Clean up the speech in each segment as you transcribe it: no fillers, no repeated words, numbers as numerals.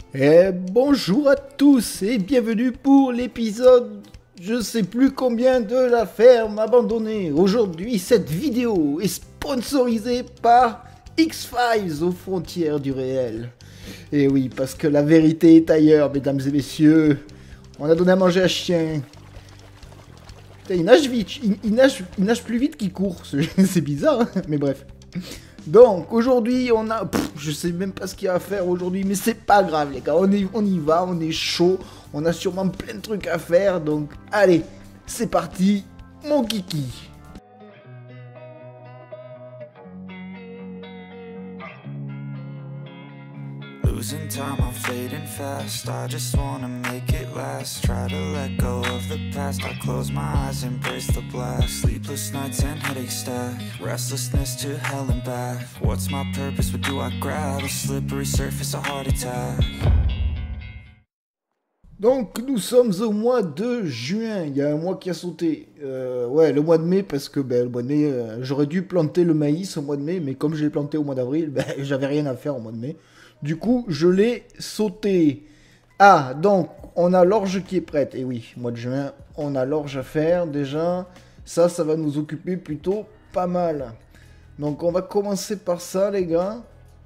Et bonjour à tous et bienvenue pour l'épisode je sais plus combien de la ferme abandonnée. Aujourd'hui, cette vidéo est sponsorisée par X-Files aux frontières du réel. Et oui, parce que la vérité est ailleurs, mesdames et messieurs. On a donné à manger à chien. Putain, il nage vite, il nage plus vite qu'il court. C'est bizarre, hein, mais bref. Donc aujourd'hui on a... je sais même pas ce qu'il y a à faire aujourd'hui, mais c'est pas grave les gars, on y va, on est chaud, on a sûrement plein de trucs à faire, donc allez, c'est parti, mon kiki. Losing time, I'm fading fast. I just wanna make it last. Try to let go of the past. I close my eyes, embrace the blast. Sleepless nights and headaches stack. Restlessness to hell and back. What's my purpose? What do I grab? A slippery surface, a heart attack. Donc nous sommes au mois de juin, il y a un mois qui a sauté. Ouais, le mois de mai, parce que le mois de mai, j'aurais dû planter le maïs au mois de mai, mais comme je l'ai planté au mois d'avril, j'avais rien à faire au mois de mai. Du coup, je l'ai sauté. Ah, donc, on a l'orge qui est prête. Et oui, mois de juin, on a l'orge à faire déjà. Ça va nous occuper plutôt pas mal. Donc, on va commencer par ça, les gars.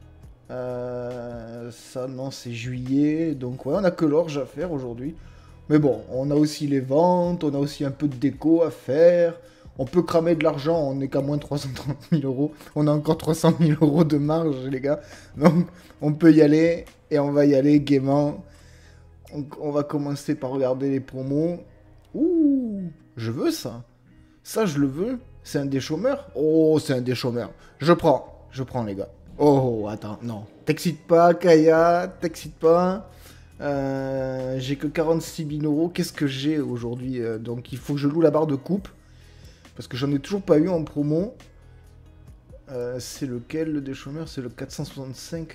Ça, non, c'est juillet. Donc, ouais, on a que l'orge à faire aujourd'hui. Mais bon, on a aussi les ventes. On a aussi un peu de déco à faire. On peut cramer de l'argent, on n'est qu'à moins de 330 000 euros. On a encore 300 000 euros de marge, les gars. Donc, on peut y aller. Et on va y aller gaiement. On va commencer par regarder les promos. Ouh, je veux ça. Ça, je le veux. C'est un des chômeurs. Oh, c'est un des chômeurs. Je prends, les gars. Oh, attends, non. T'excites pas, Kaya. T'excites pas. J'ai que 46 000 euros. Qu'est-ce que j'ai aujourd'hui? Donc, il faut que je loue la barre de coupe. Parce que j'en ai toujours pas eu en promo. C'est lequel le des chômeurs? C'est le 465.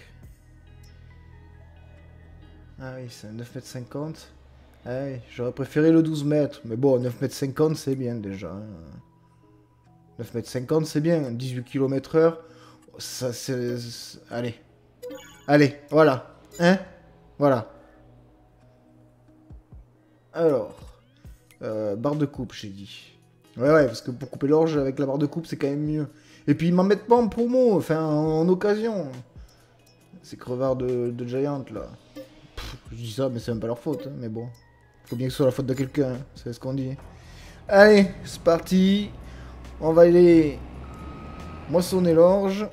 Ah oui, c'est un 9,50 m. Ah oui, j'aurais préféré le 12 mètres. Mais bon, 9,50 m c'est bien déjà. 9,50 m c'est bien. 18 km/h. Ça c'est... Allez. Allez, voilà. Hein? Voilà. Alors. Barre de coupe, j'ai dit. Ouais, parce que pour couper l'orge avec la barre de coupe, c'est quand même mieux. Et puis ils m'en mettent pas en promo, enfin en occasion. Ces crevards de Giant là. Je dis ça, mais c'est même pas leur faute, hein, mais bon. Faut bien que ce soit la faute de quelqu'un, hein, c'est ce qu'on dit. Allez, c'est parti. On va aller moissonner l'orge.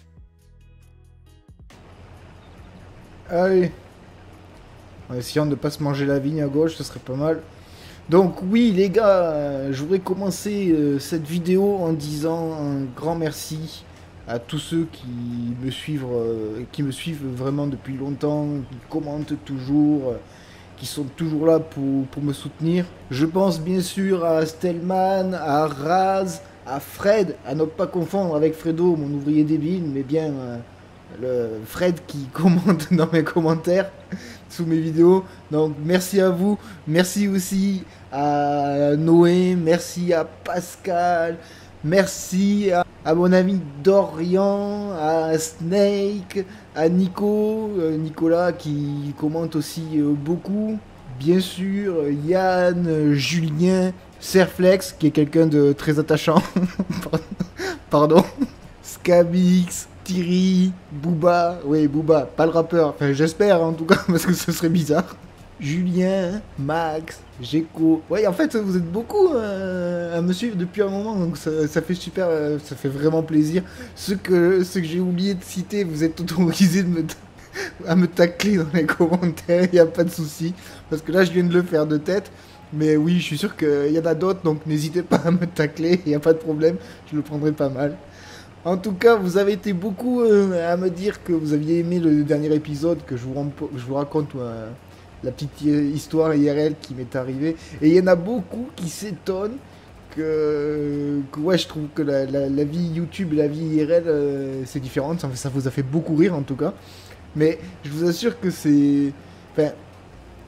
Allez. En essayant de pas se manger la vigne à gauche, ce serait pas mal. Donc oui les gars, je voudrais commencer cette vidéo en disant un grand merci à tous ceux qui me suivent vraiment depuis longtemps, qui commentent toujours, qui sont toujours là pour me soutenir. Je pense bien sûr à Stelman, à Raz, à Fred, à ne pas confondre avec Fredo, mon ouvrier débile, mais bien le Fred qui commente dans mes commentaires sous mes vidéos. Donc merci à vous, merci aussi à Noé, merci à Pascal, merci à mon ami Dorian, à Snake, à Nicolas qui commente aussi beaucoup, bien sûr, Yann, Julien, Serflex qui est quelqu'un de très attachant, pardon, Scabix, Thierry, Booba, oui Booba, pas le rappeur, enfin j'espère en tout cas parce que ce serait bizarre. Julien, Max, Gecko. Ouais, en fait, vous êtes beaucoup à me suivre depuis un moment, donc ça fait super, ça fait vraiment plaisir. Ceux que j'ai oublié de citer, vous êtes autorisés à me tacler dans les commentaires, il n'y a pas de souci. Parce que là, je viens de le faire de tête. Mais oui, je suis sûr qu'il y en a d'autres, donc n'hésitez pas à me tacler, il n'y a pas de problème, je le prendrai pas mal. En tout cas, vous avez été beaucoup à me dire que vous aviez aimé le dernier épisode, que je vous raconte la petite histoire IRL qui m'est arrivée. Et il y en a beaucoup qui s'étonnent que ouais, je trouve que la vie YouTube et la vie IRL, c'est différent. Ça vous a fait beaucoup rire en tout cas. Mais je vous assure que c'est... Enfin,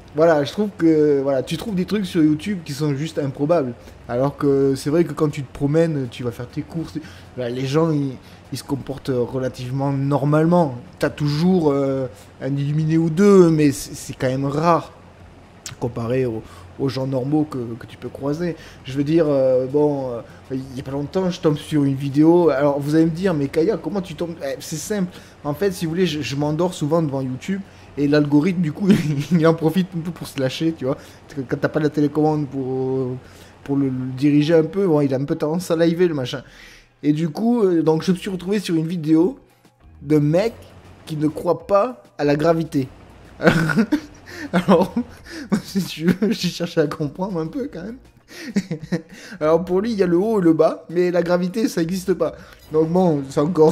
Voilà, je trouve que voilà, tu trouves des trucs sur YouTube qui sont juste improbables. Alors que c'est vrai que quand tu te promènes, tu vas faire tes courses, bah, les gens ils se comportent relativement normalement. T'as toujours un illuminé ou deux, mais c'est quand même rare comparé aux gens normaux que tu peux croiser. Je veux dire, bon, il y a pas longtemps, je tombe sur une vidéo. Alors vous allez me dire, mais Kaya, comment tu tombes? C'est simple. En fait, si vous voulez, je m'endors souvent devant YouTube. Et l'algorithme, du coup, il en profite un peu pour se lâcher, tu vois. Parce que quand t'as pas la télécommande pour le diriger un peu, bon, il a un peu tendance à liver le machin. Et du coup, donc je me suis retrouvé sur une vidéo de mec qui ne croit pas à la gravité. Alors, si tu veux, j'ai cherché à comprendre un peu quand même. Alors pour lui, il y a le haut et le bas, mais la gravité, ça n'existe pas. Donc bon, c'est encore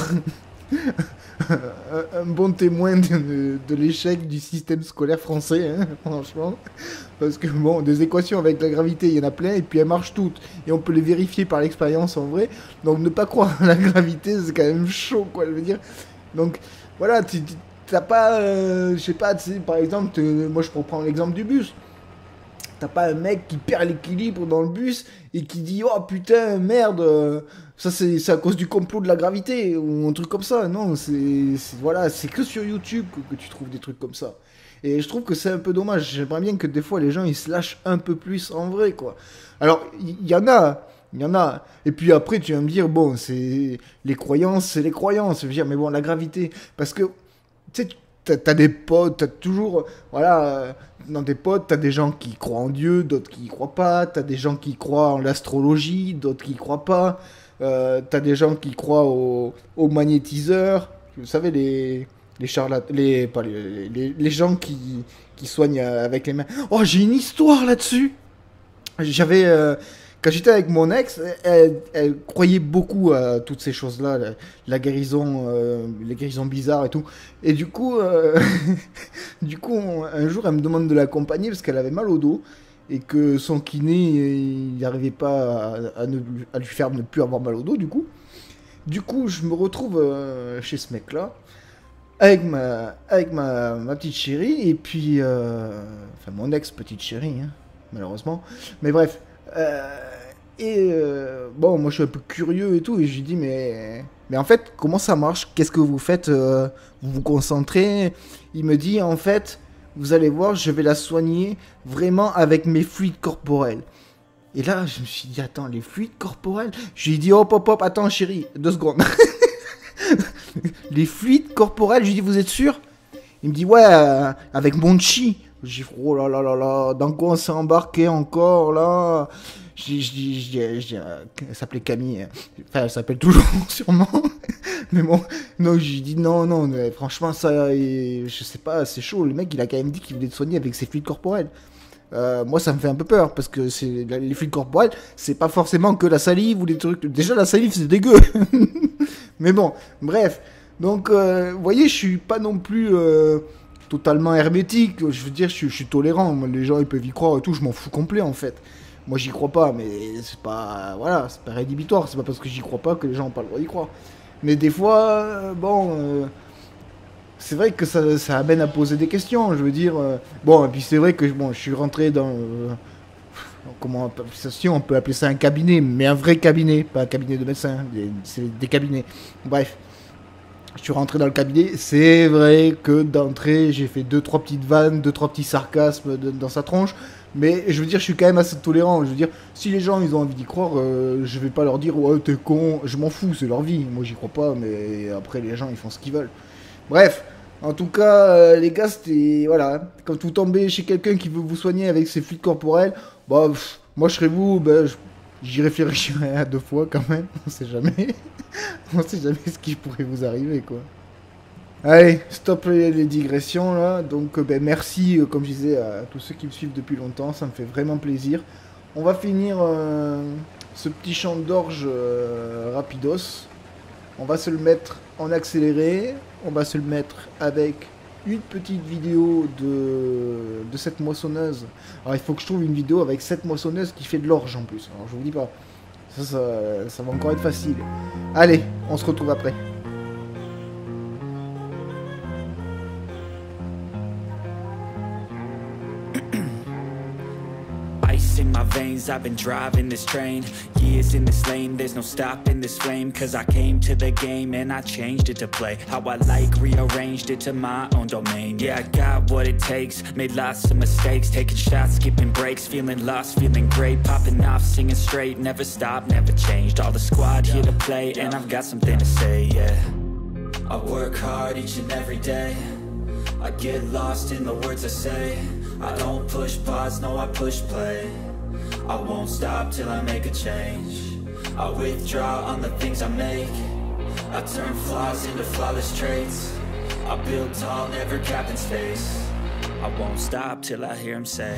un bon témoin de l'échec du système scolaire français, hein, franchement. Parce que bon, des équations avec la gravité, il y en a plein, et puis elles marchent toutes. Et on peut les vérifier par l'expérience en vrai. Donc ne pas croire à la gravité, c'est quand même chaud, quoi, je veux dire. Donc voilà, t'as pas, je sais pas, tu sais, par exemple, moi je prends l'exemple du bus. T'as pas un mec qui perd l'équilibre dans le bus et qui dit oh putain merde ça c'est à cause du complot de la gravité ou un truc comme ça. Non, voilà, c'est que sur YouTube que tu trouves des trucs comme ça. Et je trouve que c'est un peu dommage. J'aimerais bien que des fois les gens ils se lâchent un peu plus en vrai quoi. Alors il y en a. Il y en a. Et puis après, tu vas me dire, bon, c'est les croyances, c'est les croyances. Je veux dire, mais bon, la gravité. Parce que, tu sais, t'as des potes, t'as toujours. Voilà, dans tes potes, t'as des gens qui croient en Dieu, d'autres qui y croient pas. T'as des gens qui croient en l'astrologie, d'autres qui y croient pas. T'as des gens qui croient aux magnétiseurs. Vous savez, les charlatans. Pas les gens qui soignent avec les mains. Oh, j'ai une histoire là-dessus! J'avais. Quand j'étais avec mon ex, elle croyait beaucoup à toutes ces choses-là, la guérison, les guérisons bizarres et tout. Et du coup, du coup, un jour, elle me demande de l'accompagner parce qu'elle avait mal au dos et que son kiné, il n'arrivait pas à lui faire ne plus avoir mal au dos, du coup. Du coup, je me retrouve chez ce mec-là avec ma petite chérie et puis, enfin, mon ex petite chérie, hein, malheureusement. Mais bref. Bon, moi je suis un peu curieux et tout, et je lui dis, mais en fait, comment ça marche? Qu'est-ce que vous faites? Vous vous concentrez? Il me dit, en fait, vous allez voir, je vais la soigner vraiment avec mes fluides corporels. Et là, je me suis dit, attends, les fluides corporels? Je lui ai dit, hop, hop, hop, attends, chérie, 2 secondes. Les fluides corporels, je lui ai dit, vous êtes sûr? Il me dit, ouais, avec mon chi. J'ai dit, oh là là là là, dans quoi on s'est embarqué encore là? Elle s'appelait Camille. Enfin, elle s'appelle toujours, sûrement. Mais bon, non, j'ai dit non, non, mais franchement, ça, je sais pas, c'est chaud. Le mec, il a quand même dit qu'il voulait te soigner avec ses fluides corporels. Moi, ça me fait un peu peur parce que les fluides corporels, c'est pas forcément que la salive ou des trucs. Déjà, la salive, c'est dégueu. Mais bon, bref. Donc, vous voyez, je suis pas non plus totalement hermétique. Je veux dire, je suis tolérant. Moi, les gens, ils peuvent y croire et tout. Je m'en fous complet, en fait. Moi, j'y crois pas, mais c'est pas. Voilà, c'est pas rédhibitoire. C'est pas parce que j'y crois pas que les gens ont pas le droit d'y croire. Mais des fois, c'est vrai que ça amène à poser des questions. Je veux dire. Bon, et puis c'est vrai que bon, je suis rentré dans. Comment si on peut appeler ça un cabinet, mais un vrai cabinet, pas un cabinet de médecin. C'est des cabinets. Bref. Je suis rentré dans le cabinet, c'est vrai que d'entrée, j'ai fait 2-3 petites vannes, 2-3 petits sarcasmes dans sa tronche, mais je veux dire, je suis quand même assez tolérant. Je veux dire, si les gens ils ont envie d'y croire, je vais pas leur dire ouais t'es con, je m'en fous, c'est leur vie. Moi j'y crois pas, mais après les gens ils font ce qu'ils veulent. Bref, en tout cas, les gars, c'était voilà, quand vous tombez chez quelqu'un qui veut vous soigner avec ses fluides corporels, bah moi je serais vous, j'y réfléchirais à 2 fois quand même, on sait jamais. On sait jamais ce qui pourrait vous arriver, quoi. Allez, stop les digressions, là. Donc, merci, comme je disais, à tous ceux qui me suivent depuis longtemps. Ça me fait vraiment plaisir. On va finir ce petit chant d'orge rapidos. On va se le mettre en accéléré. On va se le mettre avec une petite vidéo de cette moissonneuse. Alors, il faut que je trouve une vidéo avec cette moissonneuse qui fait de l'orge, en plus. Alors, je vous dis pas. Ça va encore être facile. Allez, on se retrouve après. veins. I've been driving this train, years in this lane. There's no stopping this flame, cause I came to the game and I changed it to play how I like, rearranged it to my own domain. Yeah, I got what it takes, made lots of mistakes, taking shots, skipping breaks, feeling lost, feeling great, popping off, singing straight, never stopped, never changed. All the squad here to play, and I've got something to say, yeah. I work hard each and every day, I get lost in the words I say. I don't push pause, no, I push play. I won't stop till I make a change. I withdraw on the things I make. I turn flaws into flawless traits. I build tall, never capped in space. I won't stop till I hear him say,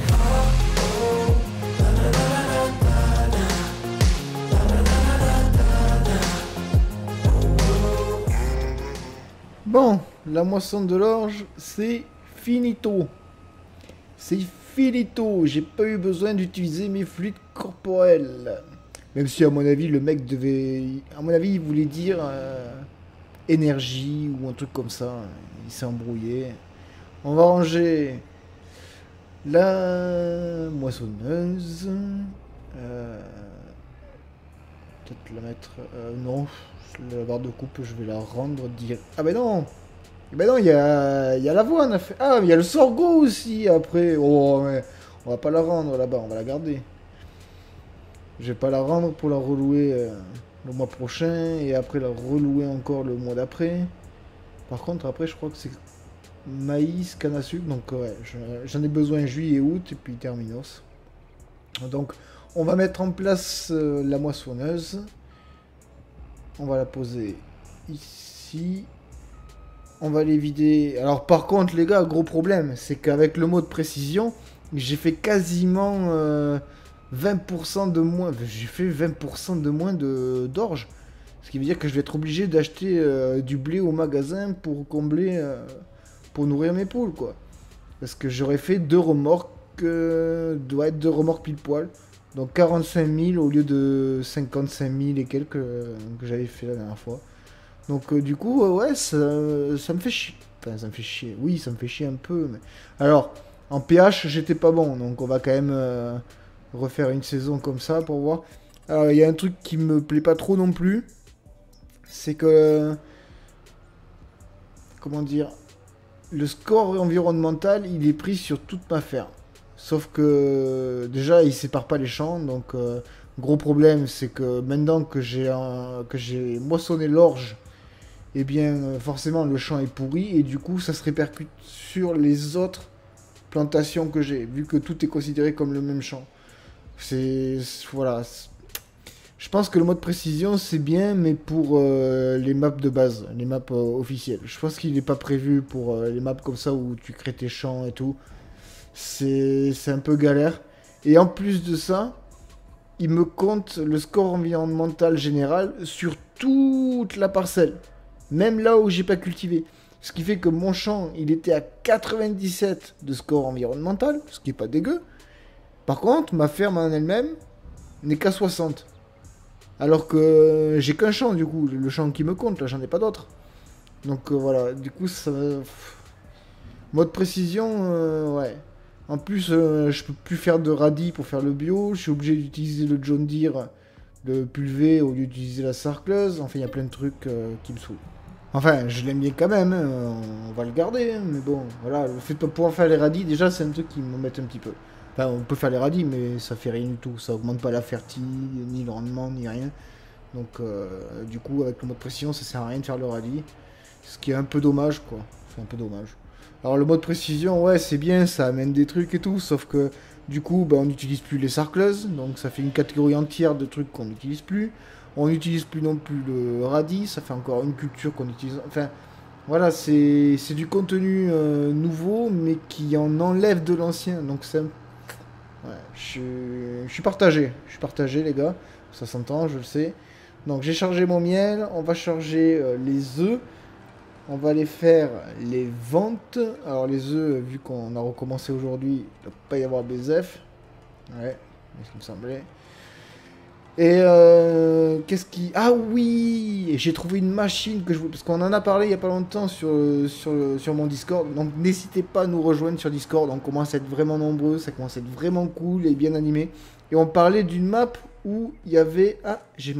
Bon, la moisson de l'orge, c'est finito. C'est finito. J'ai pas eu besoin d'utiliser mes fluides corporels. Même si, à mon avis, le mec devait... À mon avis, il voulait dire énergie ou un truc comme ça. Il s'est embrouillé. On va ranger la moissonneuse. Peut-être la mettre... non. La barre de coupe, je vais la rendre direct. Ah ben non! Ben non, il y a l'avoine à faire. Ah, mais il y a le sorgho aussi après. Oh, mais on va pas la rendre là-bas, on va la garder. Je vais pas la rendre pour la relouer le mois prochain et après la relouer encore le mois d'après. Par contre, après, je crois que c'est maïs, canne à sucre. Donc, ouais, j'en ai besoin juillet, août et puis terminos. Donc, on va mettre en place la moissonneuse. On va la poser ici. On va les vider. Alors par contre les gars, gros problème, c'est qu'avec le mode précision, j'ai fait quasiment 20% de moins. J'ai fait 20% de moins d'orge. Ce qui veut dire que je vais être obligé d'acheter du blé au magasin pour combler, pour nourrir mes poules quoi. Parce que j'aurais fait 2 remorques, doit être 2 remorques pile poil. Donc 45 000 au lieu de 55 000 et quelques que j'avais fait la dernière fois. Donc du coup, ouais, ça me fait chier. Enfin, ça me fait chier. Oui, ça me fait chier un peu. Mais... Alors, en pH, j'étais pas bon. Donc on va quand même refaire une saison comme ça pour voir. Alors, il y a un truc qui me plaît pas trop non plus. C'est que... Comment dire? Le score environnemental, il est pris sur toute ma ferme. Sauf que déjà il sépare pas les champs, donc gros problème c'est que maintenant que j'ai moissonné l'orge, et bien forcément le champ est pourri et du coup ça se répercute sur les autres plantations que j'ai, vu que tout est considéré comme le même champ. Voilà. Je pense que le mode précision c'est bien, mais pour les maps de base, les maps officielles. Je pense qu'il n'est pas prévu pour les maps comme ça où tu crées tes champs et tout. C'est un peu galère. Et en plus de ça, il me compte le score environnemental général sur toute la parcelle. Même là où j'ai pas cultivé. Ce qui fait que mon champ, il était à 97 de score environnemental, ce qui est pas dégueu. Par contre, ma ferme en elle-même n'est qu'à 60. Alors que j'ai qu'un champ du coup, le champ qui me compte, là j'en ai pas d'autres. Donc voilà, du coup ça... Mode précision, ouais. En plus, je peux plus faire de radis pour faire le bio. Je suis obligé d'utiliser le John Deere, le pulvé, au lieu d'utiliser la sarcleuse. Enfin, il y a plein de trucs qui me saoulent. Enfin, je l'aime bien quand même, hein. On va le garder. Hein. Mais bon, voilà, le fait de pas pouvoir faire les radis, déjà, c'est un truc qui m'embête un petit peu. Enfin, on peut faire les radis, mais ça fait rien du tout. Ça augmente pas la fertile, ni le rendement, ni rien. Donc, du coup, avec le mode précision, ça sert à rien de faire le radis. Ce qui est un peu dommage, quoi. C'est un peu dommage. Alors le mode précision, ouais, c'est bien, ça amène des trucs et tout, sauf que du coup, bah, on n'utilise plus les sarcleuses, donc ça fait une catégorie entière de trucs qu'on n'utilise plus. On n'utilise plus non plus le radis, ça fait encore une culture qu'on utilise. Enfin, voilà, c'est du contenu nouveau, mais qui en enlève de l'ancien, donc c'est... Ouais, je suis partagé, les gars, ça s'entend, je le sais. Donc j'ai chargé mon miel, on va charger les œufs. On va aller faire les ventes. Alors les œufs, vu qu'on a recommencé aujourd'hui, il ne doit pas y avoir BZF. Ouais, c'est ce qui me semblait. Et qu'est-ce qui... Ah oui, j'ai trouvé une machine que je voulais... Parce qu'on en a parlé il n'y a pas longtemps sur mon Discord. Donc n'hésitez pas à nous rejoindre sur Discord. On commence à être vraiment nombreux. Ça commence à être vraiment cool et bien animé. Et on parlait d'une map où il y avait... Ah, j'ai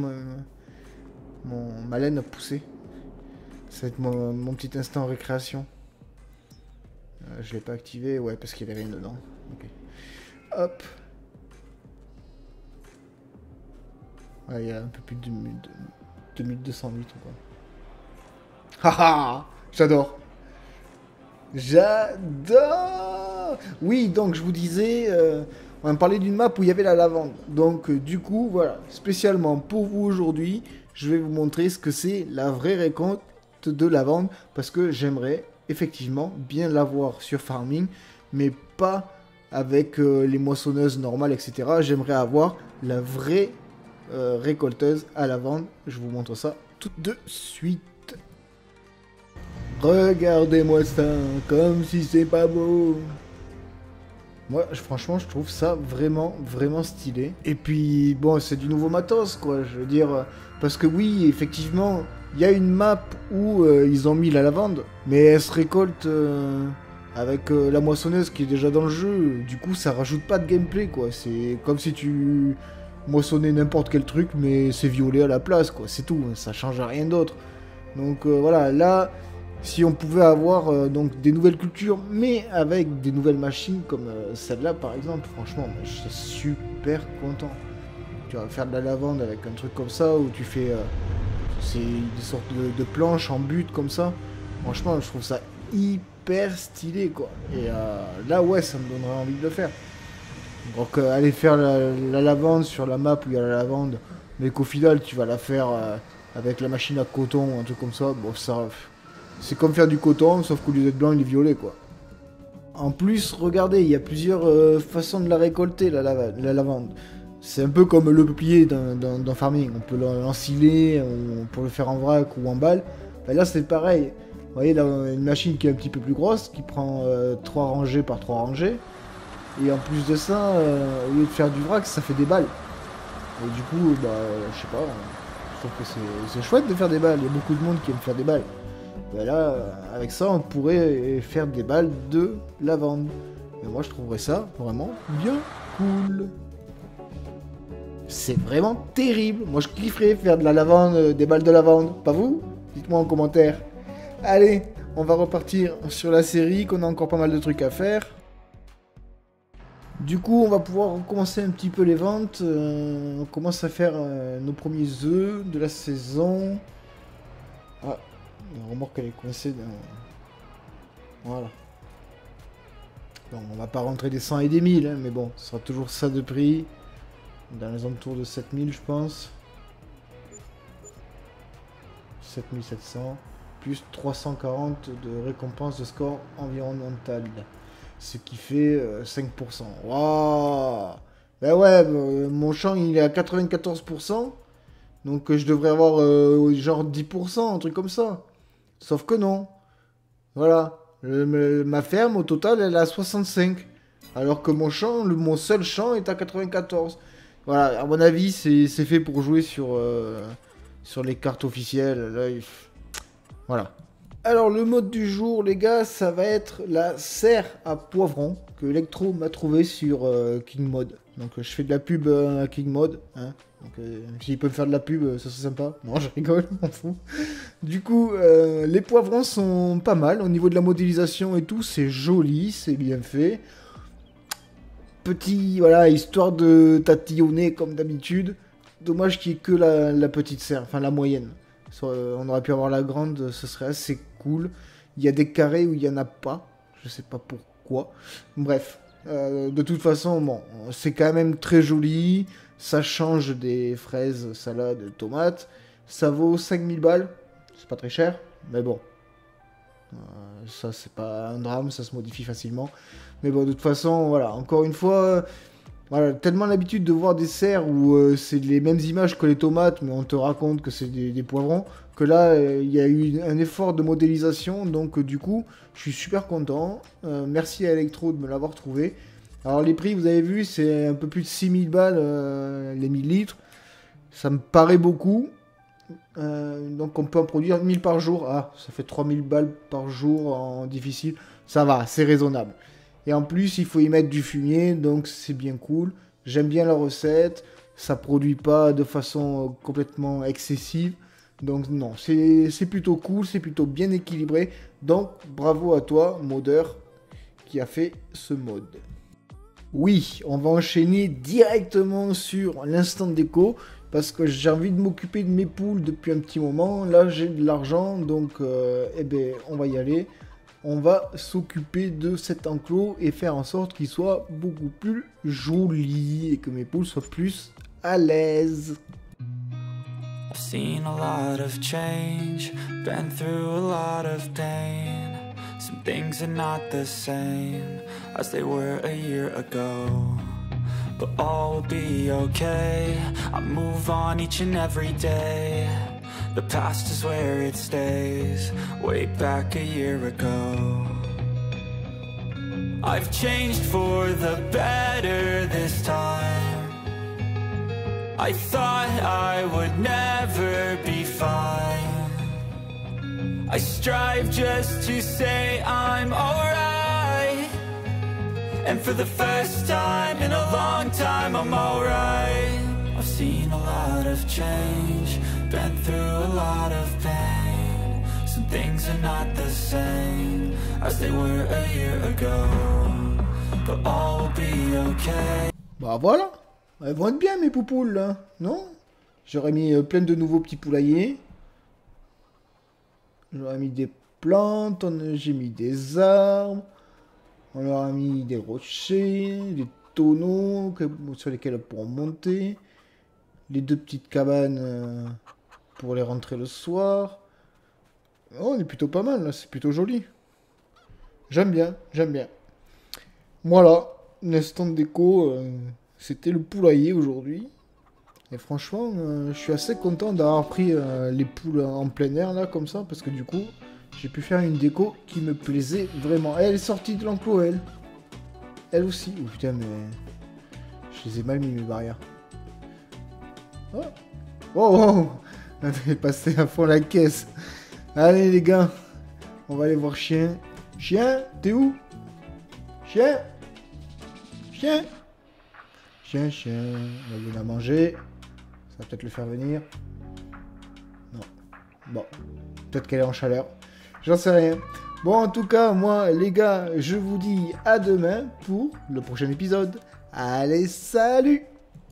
ma laine a poussé. Ça va être mon petit instant récréation. Je l'ai pas activé, ouais, parce qu'il y avait rien dedans. Ok. Hop. Ouais, il y a un peu plus de 2208 quoi. Haha, j'adore. J'adore. Oui, donc je vous disais, on parlait d'une map où il y avait la lavande. Donc du coup, voilà, spécialement pour vous aujourd'hui, je vais vous montrer ce que c'est la vraie récolte de lavande. Parce que j'aimerais effectivement bien l'avoir sur farming, mais pas avec les moissonneuses normales, etc. J'aimerais avoir la vraie récolteuse à lavande. Je vous montre ça tout de suite. Regardez-moi ça, comme si c'est pas beau. Moi, franchement, je trouve ça vraiment, vraiment stylé. Et puis, bon, c'est du nouveau matos, quoi. Je veux dire, parce que oui, effectivement, il y a une map où ils ont mis la lavande, mais elle se récolte avec la moissonneuse qui est déjà dans le jeu. Du coup, ça rajoute pas de gameplay, quoi. C'est comme si tu moissonnais n'importe quel truc, mais c'est violet à la place, quoi. C'est tout, ça change rien d'autre. Donc voilà, là... Si on pouvait avoir donc des nouvelles cultures, mais avec des nouvelles machines comme celle-là par exemple, franchement, je suis super content. Tu vas faire de la lavande avec un truc comme ça, où tu fais des sortes de planches en but comme ça. Franchement, je trouve ça hyper stylé quoi. Et là, ouais, ça me donnerait envie de le faire. Donc aller faire la lavande sur la map où il y a la lavande, mais qu'au final tu vas la faire avec la machine à coton ou un truc comme ça, bon ça... C'est comme faire du coton, sauf qu'au lieu d'être blanc, il est violet, quoi. En plus, regardez, il y a plusieurs façons de la récolter, la lavande. C'est un peu comme le peuplier dans farming. On peut l'ensiler, on peut le faire en vrac ou en balle. Ben là, c'est pareil. Vous voyez, là, on a une machine qui est un petit peu plus grosse, qui prend 3 rangées par 3 rangées. Et en plus de ça, au lieu de faire du vrac, ça fait des balles. Et du coup, bah, je sais pas, je trouve que c'est chouette de faire des balles. Il y a beaucoup de monde qui aime faire des balles. Ben là, avec ça, on pourrait faire des balles de lavande. Et moi, je trouverais ça vraiment bien cool. C'est vraiment terrible. Moi, je kifferais faire de la lavande, des balles de lavande. Pas vous? Dites-moi en commentaire. Allez, on va repartir sur la série, qu'on a encore pas mal de trucs à faire. Du coup, on va pouvoir recommencer un petit peu les ventes. On commence à faire nos premiers œufs de la saison. Ah. La remorque elle est coincée dans... Voilà. Donc on va pas rentrer des 100 et des 1000, hein, mais bon, ce sera toujours ça de prix. Dans les alentours de 7000 je pense. 7700. Plus 340 de récompense de score environnemental. Ce qui fait 5%. Waouh. Ben ouais, mon champ il est à 94%. Donc je devrais avoir genre 10%, un truc comme ça. Sauf que non. Voilà. Ma ferme, au total, elle est à 65. Alors que mon seul champ est à 94. Voilà, à mon avis, c'est fait pour jouer sur les cartes officielles. Là, voilà. Alors, le mode du jour, les gars, ça va être la serre à poivron que Electro m'a trouvé sur King Mode. Donc, je fais de la pub à King Mode. Hein. Donc, s'il peut me faire de la pub, ça serait sympa. Non, je rigole, je m'en fous. Du coup, les poivrons sont pas mal. Au niveau de la modélisation et tout, c'est joli, c'est bien fait. Petit, voilà, histoire de tatillonner comme d'habitude. Dommage qu'il n'y ait que la petite serre, enfin la moyenne. On aurait pu avoir la grande, ce serait assez cool. Il y a des carrés où il n'y en a pas. Je sais pas pourquoi. Bref, de toute façon, bon, c'est quand même très joli. Ça change des fraises, salades, tomates. Ça vaut 5000 balles. C'est pas très cher, mais bon. Ça, c'est pas un drame, ça se modifie facilement. Mais bon, de toute façon, voilà. Encore une fois, voilà, tellement l'habitude de voir des serres où c'est les mêmes images que les tomates, mais on te raconte que c'est des poivrons, que là, il y a eu un effort de modélisation. Donc, du coup, je suis super content. Merci à Electro de me l'avoir trouvé. Alors les prix, vous avez vu, c'est un peu plus de 6000 balles les 1000 litres. Ça me paraît beaucoup. Donc on peut en produire 1000 par jour. Ah, ça fait 3000 balles par jour en difficile. Ça va, c'est raisonnable. Et en plus, il faut y mettre du fumier, donc c'est bien cool. J'aime bien la recette. Ça produit pas de façon complètement excessive. Donc non, c'est plutôt cool, c'est plutôt bien équilibré. Donc bravo à toi, modeur, qui a fait ce mode. Oui, on va enchaîner directement sur l'instant déco. Parce que j'ai envie de m'occuper de mes poules depuis un petit moment. Là, j'ai de l'argent, donc eh ben, on va y aller. On va s'occuper de cet enclos et faire en sorte qu'il soit beaucoup plus joli et que mes poules soient plus à l'aise. I've seen a lot of change, been through a lot of pain. Some things are not the same as they were a year ago. But all will be okay, I move on each and every day. The past is where it stays, way back a year ago. I've changed for the better this time. I thought I would never be fine. I strive just to say I'm alright. And for the first time in a long time, I'm alright. I've seen a lot of change, been through a lot of pain. Some things are not the same as they were a year ago. But all will be okay. Bah voilà, elles vont être bien mes poupoules là, non? J'aurais mis plein de nouveaux petits poulaillers. J'aurais mis des plantes, j'ai mis des arbres. On leur a mis des rochers, des tonneaux sur lesquels elles pourront monter. Les 2 petites cabanes pour les rentrer le soir. Oh, on est plutôt pas mal là, c'est plutôt joli. J'aime bien, j'aime bien. Voilà, l'instant de déco, c'était le poulailler aujourd'hui. Et franchement, je suis assez content d'avoir pris les poules en plein air là, comme ça, parce que du coup... J'ai pu faire une déco qui me plaisait vraiment. Elle est sortie de l'enclos, elle. Elle aussi. Oh putain, mais... Je les ai mal mis, mes barrières. Oh, oh, oh. Elle est passée à fond la caisse. Allez, les gars. On va aller voir Chien. Chien, t'es où? Chien? Chien? Chien, chien. On va lui la manger. Ça va peut-être le faire venir. Non. Bon. Peut-être qu'elle est en chaleur. J'en sais rien. Bon, en tout cas, moi, les gars, je vous dis à demain pour le prochain épisode. Allez, salut!